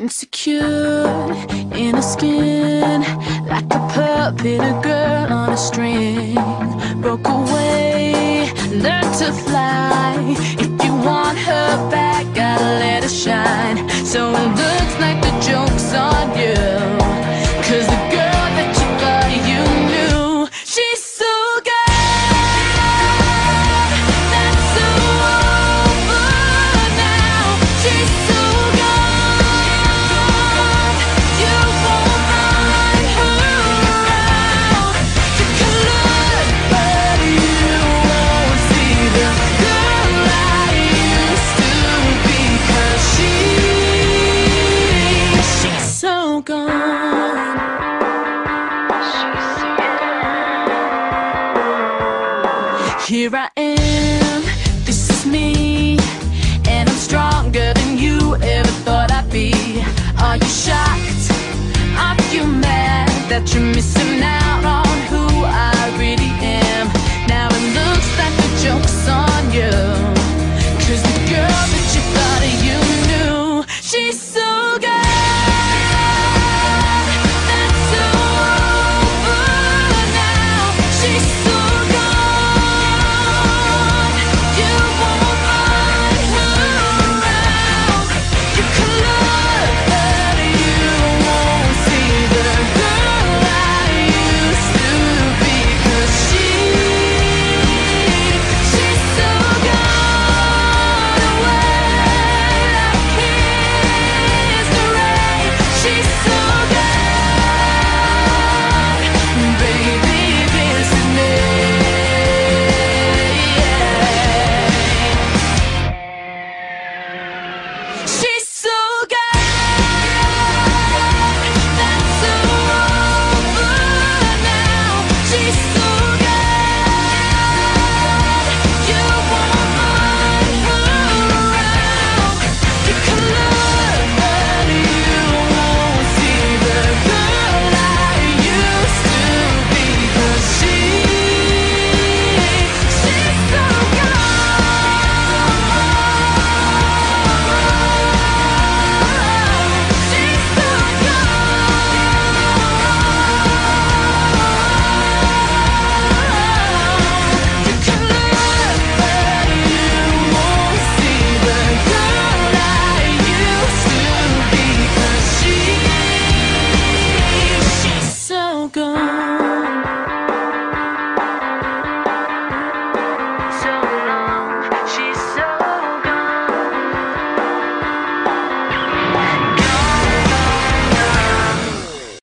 Insecure in her skin, like a puppet, a girl on a string. Broke away, learned to fly. If you want her back, gotta let her shine. So it looks like the joke's on you, 'cause the girl that you thought you knew, she's so good, that's so over now. She's so good, you won't find her around. Take a look, but you won't see the girl I used to be, 'cause she's so gone. Here I am, this is me, and I'm stronger than you ever thought I'd be. Are you shocked? Are you mad that you're missing out on who I really am?